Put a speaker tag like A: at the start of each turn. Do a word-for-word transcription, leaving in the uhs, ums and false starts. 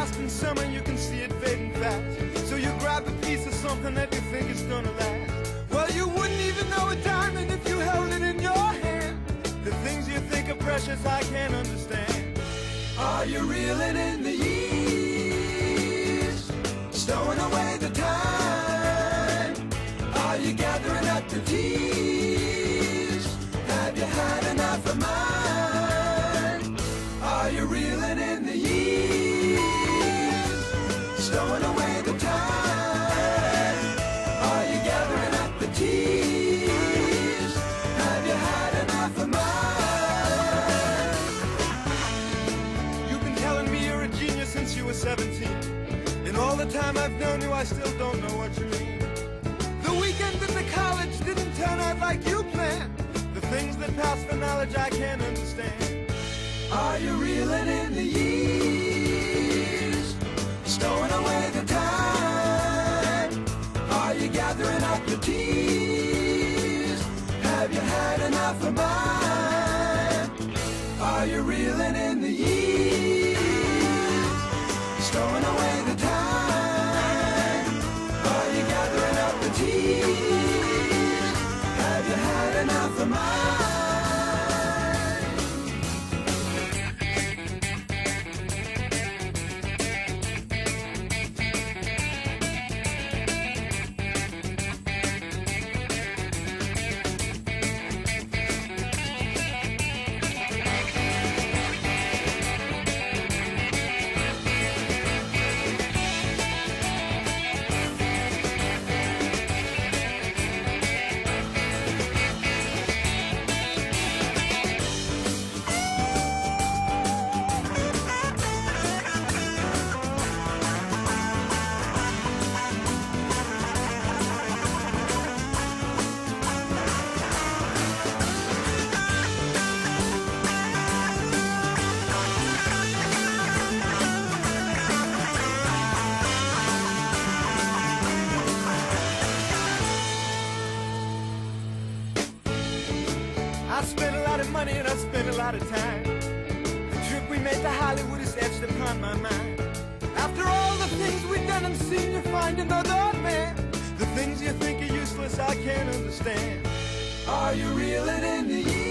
A: lost in summer, you can see it fading fast. So you grab a piece of something that you think is gonna last. Well, you wouldn't even know a diamond if you held it in your hand. The things you think are precious, I can't understand. Are you reeling in the years, stowing away the time? Are you gathering up the tears? Have you had enough of mine? Are you reeling in the years, stowing away the time? Are you gathering up the tears? Have you had enough of mine? You've been telling me you're a genius since you were seventeen. And all the time I've known you, I still don't know what you mean. The weekend at the college didn't turn out like you planned. The things that pass for knowledge I can't understand. Are you reeling in the years, stowing away the time? Are you gathering up the tears? Have you had enough of mine? Are you reeling in the years, stowing away the time? Are you gathering up the tears? Have you had enough of mine? I spent a lot of money and I spent a lot of time. The trip we made to Hollywood is etched upon my mind. After all the things we've done and seen, you find another man. The things you think are useless, I can't understand. Are you reeling in the years,